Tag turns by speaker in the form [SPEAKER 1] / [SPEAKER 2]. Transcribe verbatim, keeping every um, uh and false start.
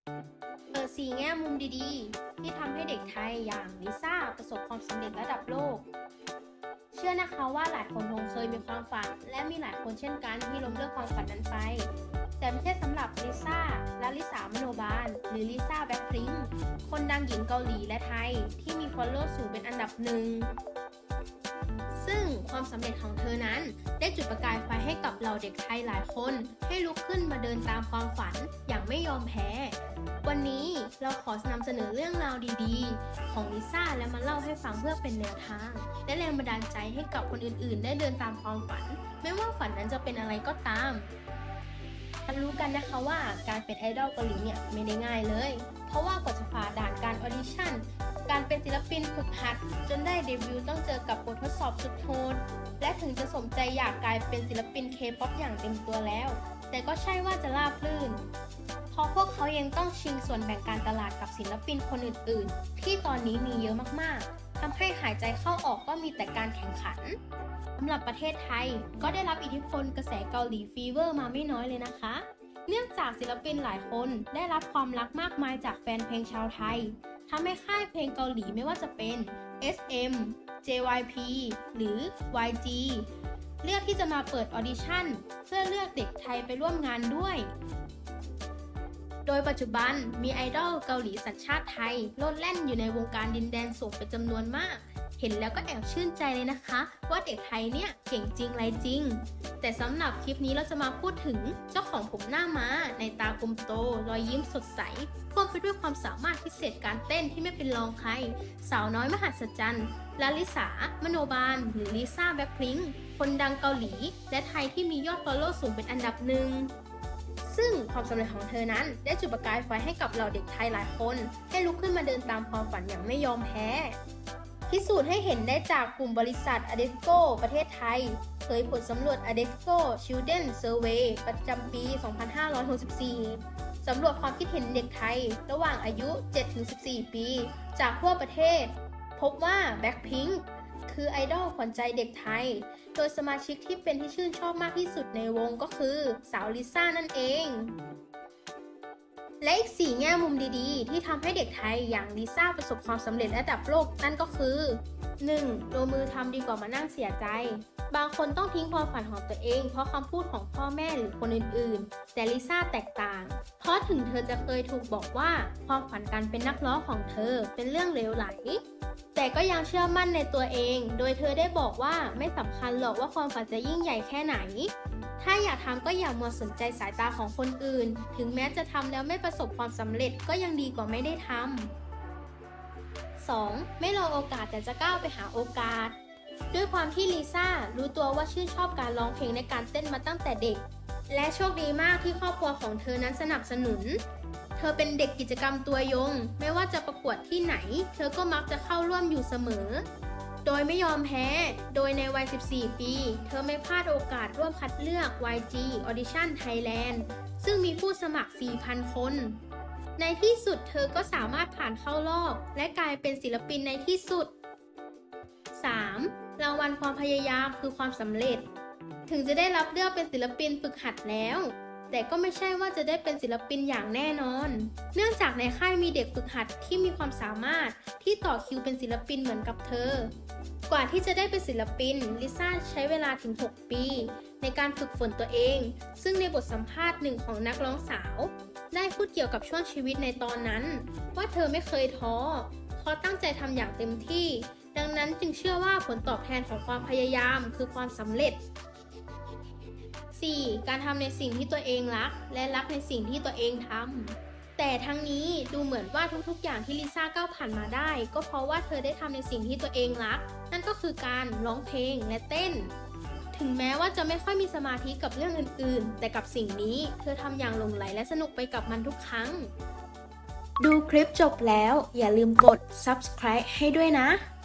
[SPEAKER 1] เปิดสี่แง่มุมดีๆที่ทำให้เด็กไทยอย่างลิซ่าประสบความสำเร็จระดับโลกเชื่อนะคะว่าหลายคนคงเคยมีความฝันและมีหลายคนเช่นกันที่ล้มเลิกความฝันนั้นไปแต่ไม่ใช่สำหรับลิซ่าและลิสามโนบาลหรือลิซ่าแบล็คพิงค์คนดังหญิงเกาหลีและไทยที่มี follower สูงเป็นอันดับหนึ่งซึ่งความสำเร็จของเธอนั้นได้จุดประกายไฟให้กับเหล่าเด็กไทยหลายคนให้ลุกขึ้นมาเดินตามความฝันอย่างไม่ยอมแพ้วันนี้เราขอนำเสนอเรื่องราวดีๆของลิซ่าและมาเล่าให้ฟังเพื่อเป็นแนวทางและแรงบันดาลใจให้กับคนอื่นๆได้เดินตามความฝันไม่ว่าฝันนั้นจะเป็นอะไรก็ตามมารู้กันนะคะว่าการเป็นไอดอลเกาหลีเนี่ยไม่ได้ง่ายเลยเพราะว่ากว่าจะฝ่าด่านการออดิชั่นการเป็นศิลปินฝึกหัดจนได้เดบิวต์ต้องเจอกับบททดสอบสุดโหดและถึงจะสมใจอยากกลายเป็นศิลปินเคป๊อปอย่างเต็มตัวแล้วแต่ก็ใช่ว่าจะราบรื่นเพราะพวกเขายังต้องชิงส่วนแบ่งการตลาดกับศิลปินคนอื่นๆที่ตอนนี้มีเยอะมากๆทำให้หายใจเข้าออกก็มีแต่การแข่งขันสำหรับประเทศไทยก็ได้รับอิทธิพลกระแสเกาหลีฟีเวอร์มาไม่น้อยเลยนะคะเนื่องจากศิลปินหลายคนได้รับความรักมากมายจากแฟนเพลงชาวไทยทำให้ค่ายเพลงเกาหลีไม่ว่าจะเป็น เอส เอ็ม เจ วาย พี หรือ วาย จี เลือกที่จะมาเปิดออดิชั่นเพื่อเลือกเด็กไทยไปร่วมงานด้วยโดยปัจจุบันมีไอดอลเกาหลีสัญชาติไทยโลดแล่นอยู่ในวงการดินแดนสูงเป็นจำนวนมากเห็นแล้วก็แอบชื่นใจเลยนะคะว่าเด็กไทยเนี่ยเก่งจริงไรจริงแต่สำหรับคลิปนี้เราจะมาพูดถึงเจ้าของผมหน้าม้าในตากลมโตรอยยิ้มสดใสพ่วงไปด้วยความสามารถพิเศษการเต้นที่ไม่เป็นรองใครสาวน้อยมหัศจรรย์ลาลิสามโนบาลหรือลิซ่าแบล็คพิงค์คนดังเกาหลีและไทยที่มียอดฟอลโล่สูงเป็นอันดับหนึ่งซึ่งความสำเร็จของเธอนั้นได้จุดประกายไฟให้กับเหล่าเด็กไทยหลายคนให้ลุกขึ้นมาเดินตามความฝันอย่างไม่ยอมแพ้พิสูจน์ให้เห็นได้จากกลุ่มบริษัท Adecco ประเทศไทยเผยผลสำรวจ Adecco Children Survey ประจำปี สองพันห้าร้อยหกสิบสี่ สำรวจความคิดเห็นเด็กไทยระหว่างอายุ เจ็ดถึงสิบสี่ ปี จากทั่วประเทศพบว่า Blackpink คือไอดอลขวัญใจเด็กไทยโดยสมาชิกที่เป็นที่ชื่นชอบมากที่สุดในวงก็คือสาวลิซ่านั่นเองและอีกสี่แง่มุมดีๆที่ทำให้เด็กไทยอย่างลิซ่าประสบความสำเร็จระดับโลกนั่นก็คือ หนึ่ง. ลงมือทำดีกว่ามานั่งเสียใจบางคนต้องทิ้งความฝันของตัวเองเพราะคำพูดของพ่อแม่หรือคนอื่นๆแต่ลิซ่าแตกต่างเพราะถึงเธอจะเคยถูกบอกว่าความฝันการเป็นนักร้องของเธอเป็นเรื่องเลวไหลแต่ก็ยังเชื่อมั่นในตัวเองโดยเธอได้บอกว่าไม่สำคัญหรอกว่าความฝันจะยิ่งใหญ่แค่ไหนถ้าอยากทำก็อย่ามัวสนใจสายตาของคนอื่นถึงแม้จะทำแล้วไม่ประสบความสำเร็จก็ยังดีกว่าไม่ได้ทำ สอง. ไม่รอโอกาสแต่จะก้าวไปหาโอกาสด้วยความที่ลิซ่ารู้ตัวว่าชื่นชอบการร้องเพลงและการเต้นมาตั้งแต่เด็กและโชคดีมากที่ครอบครัวของเธอนั้นสนับสนุนเธอเป็นเด็กกิจกรรมตัวยงไม่ว่าจะประกวดที่ไหนเธอก็มักจะเข้าร่วมอยู่เสมอโดยไม่ยอมแพ้โดยในวัย สิบสี่ ปีเธอไม่พลาดโอกาสร่วมคัดเลือก วาย จี Audition Thailand ซึ่งมีผู้สมัคร สี่พัน คนในที่สุดเธอก็สามารถผ่านเข้ารอบและกลายเป็นศิลปินในที่สุด สาม. รางวัลความพยายามคือความสำเร็จถึงจะได้รับเลือกเป็นศิลปินฝึกหัดแล้วแต่ก็ไม่ใช่ว่าจะได้เป็นศิลปินอย่างแน่นอนเนื่องจากในค่ายมีเด็กฝึกหัดที่มีความสามารถที่ต่อคิวเป็นศิลปินเหมือนกับเธอกว่าที่จะได้เป็นศิลปินลิซ่าใช้เวลาถึงหกปีในการฝึกฝนตัวเองซึ่งในบทสัมภาษณ์หนึ่งของนักร้องสาวได้พูดเกี่ยวกับช่วงชีวิตในตอนนั้นว่าเธอไม่เคยท้อเพราะตั้งใจทำอย่างเต็มที่ดังนั้นจึงเชื่อว่าผลตอบแทนของความพยายามคือความสำเร็จ สี่. การทำในสิ่งที่ตัวเองรักและรักในสิ่งที่ตัวเองทำแต่ทั้งนี้ดูเหมือนว่าทุกๆอย่างที่ลิซ่าก้าวผ่านมาได้ก็เพราะว่าเธอได้ทำในสิ่งที่ตัวเองรักนั่นก็คือการร้องเพลงและเต้นถึงแม้ว่าจะไม่ค่อยมีสมาธิกับเรื่องอื่นๆแต่กับสิ่งนี้เธอทำอย่างหลงใหลและสนุกไปกับมันทุกครั้งดูคลิปจบแล้วอย่าลืมกด ซับสไครบ์ ให้ด้วยนะ